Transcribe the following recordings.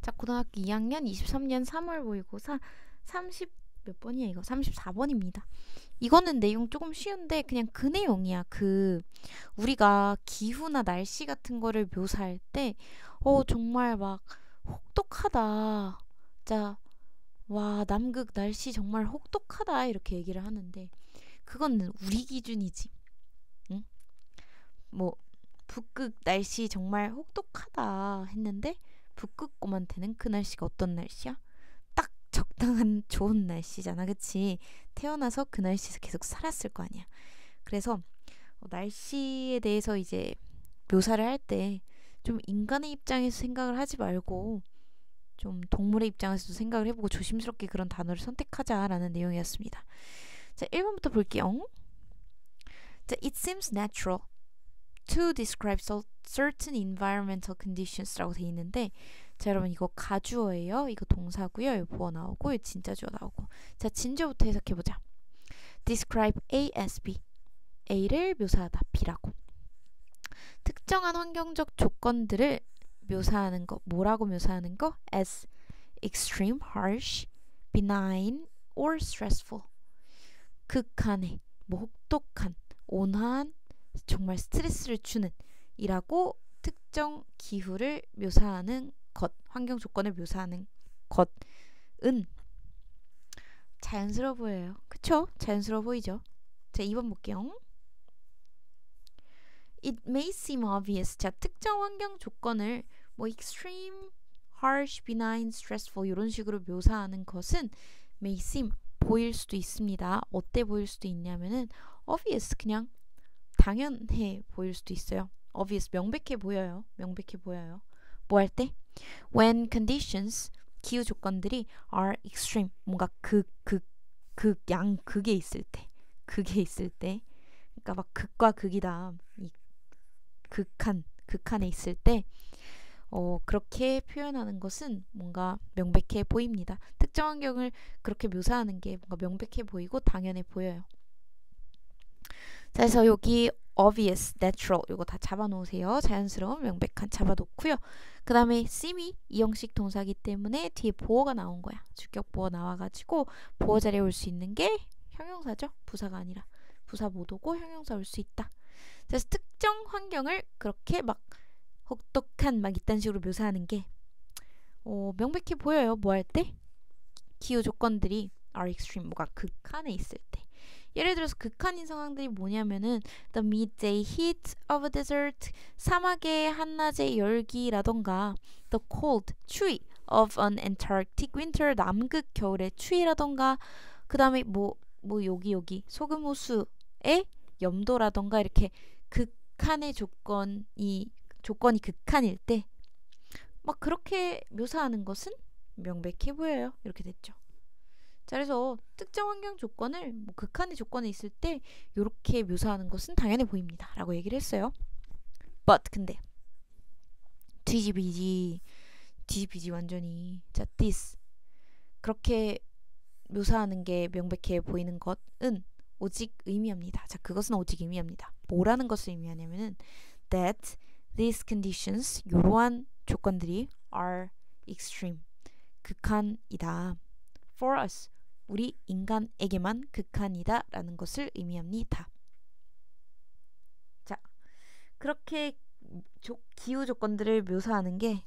자, 고등학교 2학년 23년 3월 모의고사 30 몇 번이야 이거? 34번입니다. 이거는 내용 조금 쉬운데 그냥 그 내용이야. 우리가 기후나 날씨 같은 거를 묘사할 때 정말 막 혹독하다. 자, 와, 남극 날씨 정말 혹독하다 이렇게 얘기를 하는데 그거는 우리 기준이지. 응? 뭐 북극 날씨 정말 혹독하다 했는데 북극곰한테는 그 날씨가 어떤 날씨야? 딱 적당한 좋은 날씨잖아, 그치? 태어나서 그 날씨에서 계속 살았을 거 아니야. 그래서 날씨에 대해서 이제 묘사를 할 때 좀 인간의 입장에서 생각을 하지 말고 좀 동물의 입장에서도 생각을 해보고 조심스럽게 그런 단어를 선택하자라는 내용이었습니다. 자, 1번부터 볼게요. 자, it seems natural to describe certain environmental conditions라고 돼 있는데, 자, 여러분 이거 가주어예요. 이거 동사고요. 이거 보어 나오고, 이거 진짜 주어 나오고. 자, 진주어부터 해석해보자. describe A as B. A를 묘사하다. B라고. 특정한 환경적 조건들을 묘사하는 거. 뭐라고 묘사하는 거? as extreme, harsh, benign, or stressful. 극한의, 혹독한, 온화한, 정말 스트레스를 주는 이라고 특정 기후를 묘사하는 것, 환경 조건을 묘사하는 것은 자연스러워 보여요. 그쵸? 자연스러워 보이죠? 자, 2번 볼게요. It may seem obvious. 자, 특정 환경 조건을 extreme, harsh, benign, stressful 이런 식으로 묘사하는 것은 may seem 보일 수도 있습니다. 어때 보일 수도 있냐면은 obvious 그냥 당연해 보일 수도 있어요. obvious 명백해 보여요. 명백해 보여요. 뭐 할 때? When conditions 기후 조건들이 are extreme 뭔가 양극에 있을 때, 극에 있을 때, 그러니까 막 극과 극이다. 이 극한에 있을 때 그렇게 표현하는 것은 뭔가 명백해 보입니다. 특정 환경을 그렇게 묘사하는 게 뭔가 명백해 보이고 당연해 보여요. 자, 그래서 여기 obvious, natural 이거 다 잡아놓으세요. 자연스러운, 명백한 잡아놓고요. 그 다음에 seem이 이형식 동사기 때문에 뒤에 보어가 나온 거야. 주격 보어 나와가지고 보어 자리에 올 수 있는 게 형용사죠. 부사가 아니라. 부사 못 오고 형용사 올 수 있다. 그래서 특정 환경을 그렇게 막 혹독한 막 이딴 식으로 묘사하는 게 명백해 보여요. 뭐 할 때? 기후 조건들이 are extreme 뭔가 극한에 있을 때. 예를 들어서 극한인 상황들이 뭐냐면은 the midday heat of a desert 사막의 한낮의 열기라던가 the cold 추위 of an Antarctic winter 남극 겨울의 추위라던가 그 다음에 여기 소금호수의 염도라던가 이렇게 극한의 조건이 극한일 때 막 그렇게 묘사하는 것은 명백해 보여요. 이렇게 됐죠. 자, 그래서 특정 환경 조건을 극한의 조건에 있을 때 이렇게 묘사하는 것은 당연해 보입니다. 라고 얘기를 했어요. But 근데 뒤집이지 완전히. 자, this 그렇게 묘사하는 게 명백해 보이는 것은 오직 의미합니다. 자, 그것은 오직 의미합니다. 뭐라는 것을 의미하냐면은 that these conditions 이러한 조건들이 are extreme 극한이다. for us 우리 인간에게만 극한이다 라는 것을 의미합니다. 자, 그렇게 기후 조건들을 묘사하는 게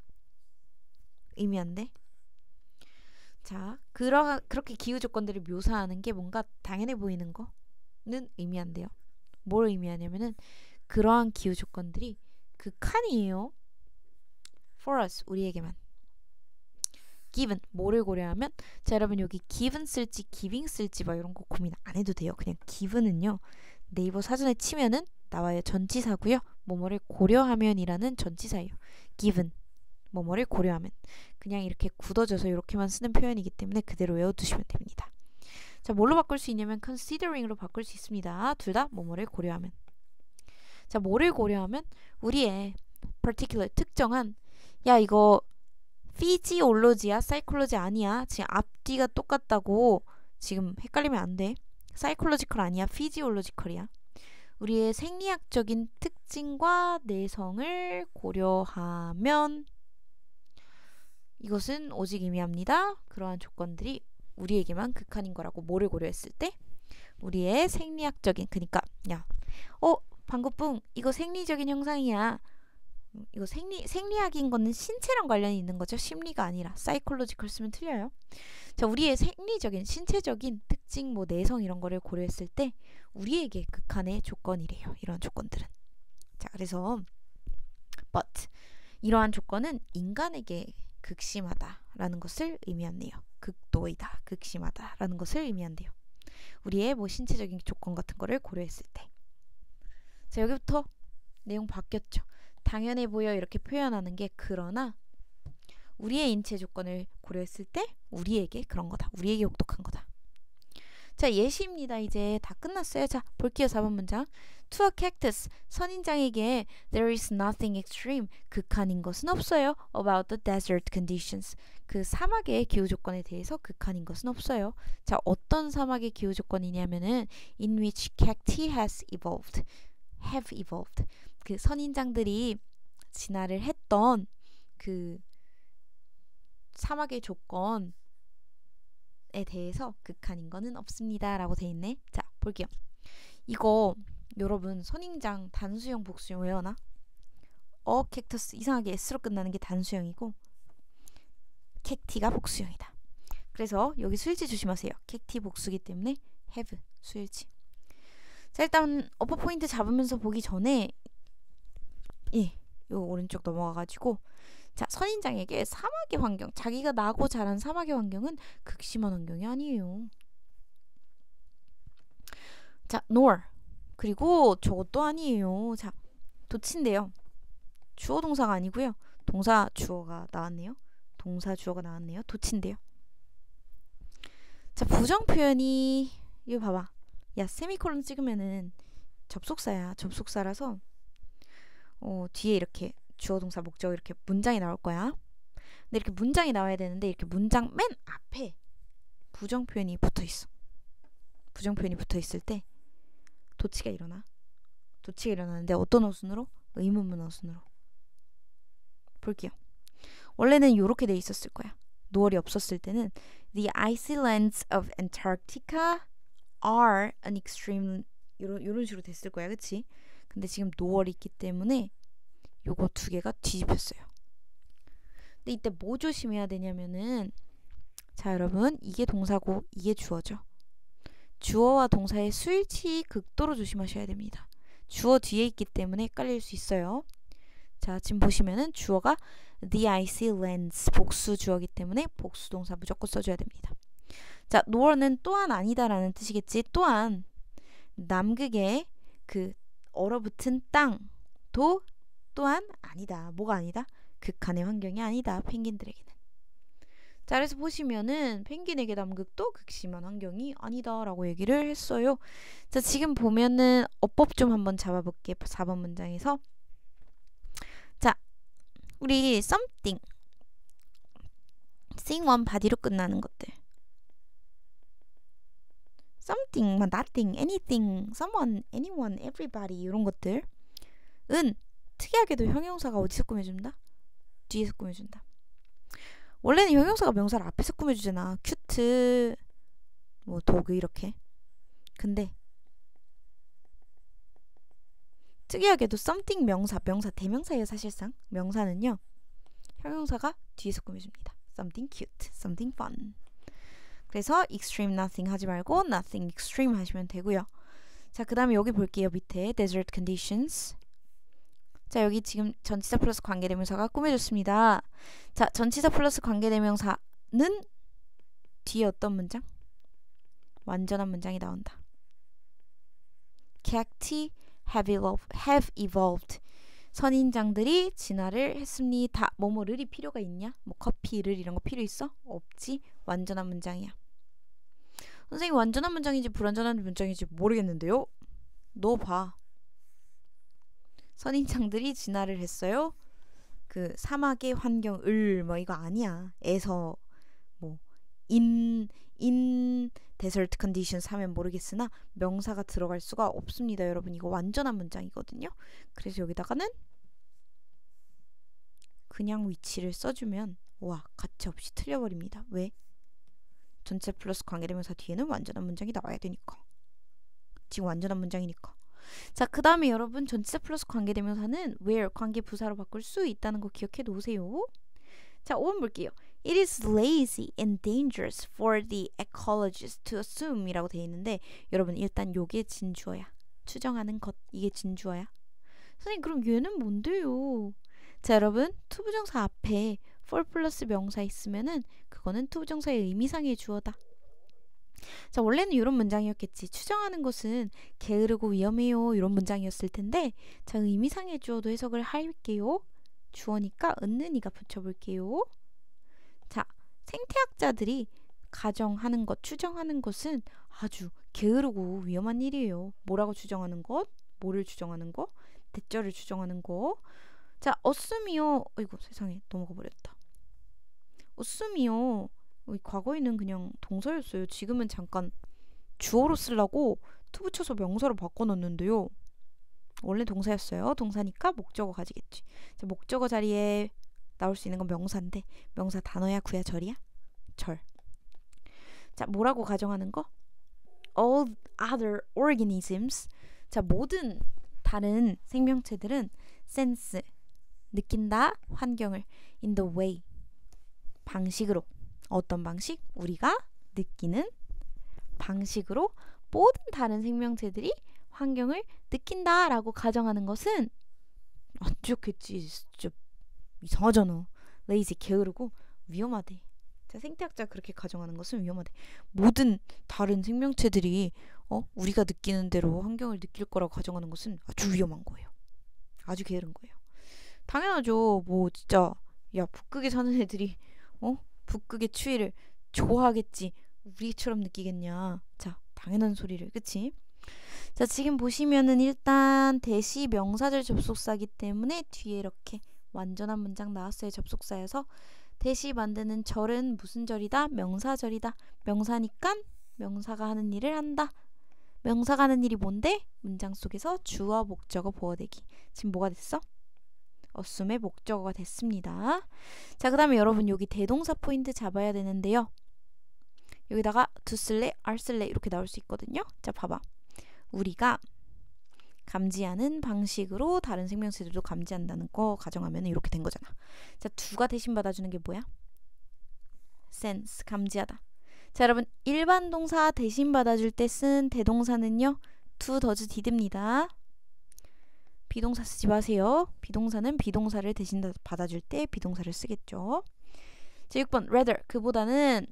의미한데, 자, 그렇게 기후 조건들을 묘사하는 게 뭔가 당연해 보이는 거는 의미한대요. 뭘 의미하냐면은 그러한 기후 조건들이 극한이에요. for us 우리에게만. given 뭐를 고려하면, 자, 여러분 여기 given 쓸지 giving 쓸지 막 이런 거 고민 안 해도 돼요. 그냥 given은요 네이버 사전에 치면은 나와요. 전치사고요. 뭐뭐를 고려하면이라는 전치사예요. given 뭐뭐를 고려하면. 그냥 이렇게 굳어져서 이렇게만 쓰는 표현이기 때문에 그대로 외워두시면 됩니다. 자, 뭘로 바꿀 수 있냐면 considering으로 바꿀 수 있습니다. 둘 다 뭐뭐를 고려하면. 자, 뭐를 고려하면 우리의 particular 특정한, 야 이거 피지올로지야 사이콜로지 아니야. 지금 앞뒤가 똑같다고 지금 헷갈리면 안 돼. 사이콜로지컬 아니야. 피지올로지컬이야. 우리의 생리학적인 특징과 내성을 고려하면 이것은 오직 의미합니다. 그러한 조건들이 우리에게만 극한인 거라고. 뭐를 고려했을 때? 우리의 생리학적인, 그러니까 방구뿡 이거 생리적인 현상이야. 이거 생리학인 거는 신체랑 관련이 있는 거죠. 심리가 아니라. 사이콜로지컬 쓰면 틀려요. 자, 우리의 생리적인, 신체적인 특징, 뭐 내성 이런 거를 고려했을 때 우리에게 극한의 조건이래요. 이런 조건들은. 자, 그래서 but 이러한 조건은 인간에게 극심하다라는 것을 의미한대요. 극도이다, 극심하다라는 것을 의미한대요. 우리의 뭐 신체적인 조건 같은 거를 고려했을 때. 자, 여기부터 내용 바뀌었죠. 당연해 보여 이렇게 표현하는 게, 그러나 우리의 인체 조건을 고려했을 때 우리에게 그런 거다. 우리에게 혹독한 거다. 자, 예시입니다. 이제 다 끝났어요. 자, 볼게요. 4번 문장. To a cactus, 선인장에게 there is nothing extreme, 극한인 것은 없어요. About the desert conditions, 그 사막의 기후 조건에 대해서 극한인 것은 없어요. 자, 어떤 사막의 기후 조건이냐면은 in which cacti have evolved, 그 선인장들이 진화를 했던 그 사막의 조건에 대해서 극한인 거는 없습니다 라고 돼 있네. 자, 볼게요. 이거 여러분 선인장 단수형 복수형 외워나? 캡터스 이상하게 S로 끝나는 게 단수형이고 캡티가 복수형이다. 그래서 여기 수일치 조심하세요. 캡티 복수기 때문에 have 수일치. 자, 일단 어퍼 포인트 잡으면서 보기 전에 요 오른쪽 넘어가가지고, 자, 선인장에게 사막의 환경, 자기가 나고 자란 사막의 환경은 극심한 환경이 아니에요. 자, nor, 그리고 저것도 아니에요. 자, 도치인데요. 주어 동사가 아니고요. 동사 주어가 나왔네요. 도치인데요. 자, 부정 표현이 이거 봐봐. 야, 세미콜론 찍으면은 접속사야. 접속사라서 뒤에 이렇게 주어 동사 목적 이렇게 문장이 나올 거야. 근데 이렇게 문장이 나와야 되는데 이렇게 문장 맨 앞에 부정 표현이 붙어 있어. 부정 표현이 붙어 있을 때 도치가 일어나. 도치가 일어나는데 어떤 어순으로? 의문문 어순으로. 볼게요. 원래는 이렇게 돼 있었을 거야. 노월이 없었을 때는 The icy lands of Antarctica are an extreme, 요런 식으로 됐을 거야. 그치? 근데 지금 노월이 있기 때문에 요거 두 개가 뒤집혔어요. 근데 이때 뭐 조심해야 되냐면은, 자, 여러분, 이게 동사고 이게 주어죠. 주어와 동사의 수일치 극도로 조심하셔야 됩니다. 주어 뒤에 있기 때문에 헷갈릴 수 있어요. 자, 지금 보시면은 주어가 the icy lands, 복수 주어기 때문에 복수 동사 무조건 써줘야 됩니다. 자, nore는 또한 아니다라는 뜻이겠지. 또한 남극의 그 얼어붙은 땅도 또한 아니다. 뭐가 아니다? 극한의 환경이 아니다. 펭귄들에게는. 자, 그래서 보시면은 펭귄에게 남극도 극심한 환경이 아니다 라고 얘기를 했어요. 자, 지금 보면은 어법 좀 한번 잡아볼게요. 4번 문장에서. 자, 우리 something, thing one body로 끝나는 것들. something, nothing, anything, someone, anyone, everybody 이런 것들은 특이하게도 형용사가 어디서 꾸며준다? 뒤에서 꾸며준다. 원래는 형용사가 명사를 앞에서 꾸며주잖아. 큐트, 뭐 도그 이렇게. 근데 특이하게도 something 명사 대명사예요. 사실상 명사는요 형용사가 뒤에서 꾸며줍니다. something cute, something fun. 그래서 extreme nothing 하지 말고 nothing extreme 하시면 되고요. 자, 그 다음에 여기 볼게요. 밑에 desert conditions. 자, 여기 지금 전치사 플러스 관계대명사가 꾸며졌습니다. 자, 전치사 플러스 관계대명사는 뒤에 어떤 문장? 완전한 문장이 나온다. cacti have evolved. 선인장들이 진화를 했습니다. 뭐뭐를이 필요가 있냐? 뭐 커피를 이런 거 필요 있어? 없지. 완전한 문장이야. 선생님, 완전한 문장인지 불완전한 문장인지 모르겠는데요. 너 봐. 선인장들이 진화를 했어요. 그 사막의 환경을 뭐 이거 아니야. 에서 뭐 in desert conditions 하면 모르겠으나 명사가 들어갈 수가 없습니다. 여러분, 이거 완전한 문장이거든요. 그래서 여기다가는 그냥 위치를 써주면 와 가차없이 틀려버립니다. 왜? 전체 플러스 관계대명사 뒤에는 완전한 문장이 나와야 되니까. 지금 완전한 문장이니까. 자, 그 다음에 여러분 전치사 플러스 관계대명사는 where 관계 부사로 바꿀 수 있다는 거 기억해 놓으세요. 자, 5번 볼게요. It is lazy and dangerous for the ecologist to assume 이라고 되어 있는데 여러분 일단 요게 진주어야. 추정하는 것 이게 진주어야. 선생님 그럼 얘는 뭔데요? 자, 여러분 투부정사 앞에 for 플러스 명사 있으면은 그거는 투부정사의 의미상의 주어다. 자, 원래는 이런 문장이었겠지. 추정하는 것은 게으르고 위험해요. 이런 문장이었을 텐데 자, 의미상의 주어도 해석을 할게요. 주어니까 은는이가 붙여볼게요. 자, 생태학자들이 가정하는 것, 추정하는 것은 아주 게으르고 위험한 일이에요. 뭐라고 추정하는 것? 뭐를 추정하는 거? 대절을 추정하는 거. 자, 어쓰미요. 어이구 세상에 넘어가 버렸다. 어쓰미요. 과거에는 그냥 동사였어요. 지금은 잠깐 주어로 쓰려고 투 붙여서 명사로 바꿔놨는데요. 원래 동사였어요. 동사니까 목적어 가지겠지. 자, 목적어 자리에 나올 수 있는 건 명사인데 명사 단어야 구야 절이야? 절. 자, 뭐라고 가정하는 거? All other organisms. 자, 모든 다른 생명체들은 sense 느낀다 환경을 in the way 방식으로 어떤 방식? 우리가 느끼는 방식으로 모든 다른 생명체들이 환경을 느낀다라고 가정하는 것은 안 좋겠지. 진짜 이상하잖아. 레이지 게으르고 위험하대. 자, 생태학자가 그렇게 가정하는 것은 위험하대. 모든 다른 생명체들이 우리가 느끼는 대로 환경을 느낄 거라고 가정하는 것은 아주 위험한 거예요. 아주 게으른 거예요. 당연하죠. 뭐 진짜 야 북극에 사는 애들이 북극의 추위를 좋아하겠지. 우리처럼 느끼겠냐. 자, 당연한 소리를. 그치? 자, 지금 보시면은 일단 대시 명사절 접속사이기 때문에 뒤에 이렇게 완전한 문장 나왔어요. 접속사여서 대시 만드는 절은 무슨 절이다? 명사절이다. 명사니까 명사가 하는 일을 한다. 명사가 하는 일이 뭔데? 문장 속에서 주어, 목적어, 보어대기. 지금 뭐가 됐어? assume의 목적어가 됐습니다. 자, 그 다음에 여러분 여기 대동사 포인트 잡아야 되는데요. 여기다가 to 쓸래, are 쓸래 이렇게 나올 수 있거든요. 자, 봐봐. 우리가 감지하는 방식으로 다른 생명체들도 감지한다는 거 가정하면 이렇게 된 거잖아. 자, do가 대신 받아주는 게 뭐야? sense, 감지하다. 자, 여러분 일반 동사 대신 받아줄 때 쓴 대동사는요. to, does, did입니다. 비동사 쓰지 마세요. 비동사는 비동사를 대신 받아줄 때 비동사를 쓰겠죠. 자, 6번 rather 그보다는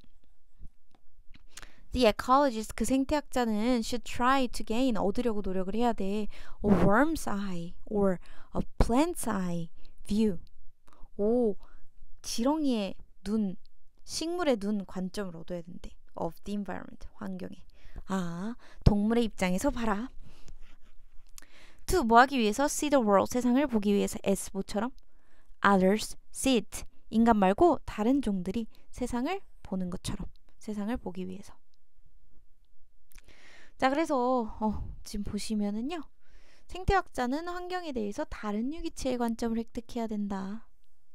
The ecologist 그 생태학자는 should try to gain 얻으려고 노력을 해야 돼. A worm's eye or a plant's eye view. 오, 지렁이의 눈, 식물의 눈 관점을 얻어야 된대. Of the environment 환경에. 아, 동물의 입장에서 봐라. To 뭐 하기 위해서 see the world 세상을 보기 위해서 as 뭐처럼 others see it 인간 말고 다른 종들이 세상을 보는 것처럼 세상을 보기 위해서. 자, 그래서 지금 보시면은요. 생태학자는 환경에 대해서 다른 유기체의 관점을 획득해야 된다.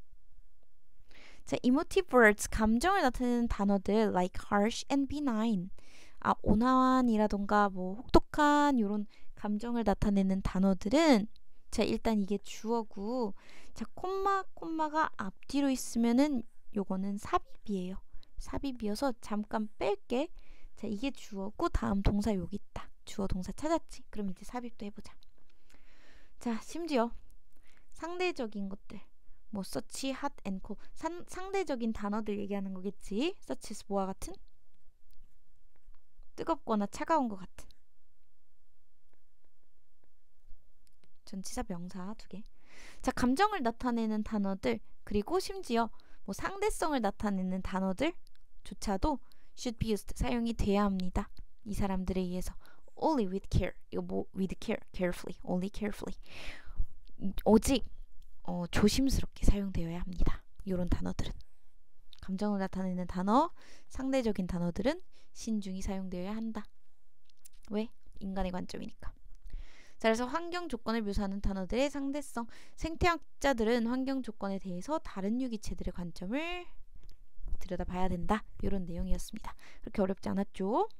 자, emotive words 감정을 나타내는 단어들 like harsh and benign 온화한이라던가 뭐 혹독한 이런 감정을 나타내는 단어들은 자, 일단 이게 주어고 자, 콤마가 앞뒤로 있으면은 요거는 삽입이에요. 삽입이어서 잠깐 뺄게. 자, 이게 주어고 다음 동사 여기 있다. 주어 동사 찾았지? 그럼 이제 삽입도 해보자. 자, 심지어 상대적인 것들 뭐 such, hot and cold 상대적인 단어들 얘기하는 거겠지. such is 뭐와 같은? 뜨겁거나 차가운 것 같은. 전치사 명사 두 개. 자, 감정을 나타내는 단어들 그리고 심지어 뭐 상대성을 나타내는 단어들조차도 should be used 사용이 돼야 합니다. 이 사람들에 의해서 only with care 이거 뭐 with care, carefully, only carefully 오직 조심스럽게 사용되어야 합니다. 이런 단어들은 감정을 나타내는 단어, 상대적인 단어들은 신중히 사용되어야 한다. 왜? 인간의 관점이니까. 자, 그래서 환경 조건을 묘사하는 단어들의 상대성. 생태학자들은 환경 조건에 대해서 다른 유기체들의 관점을 들여다봐야 된다. 이런 내용이었습니다. 그렇게 어렵지 않았죠?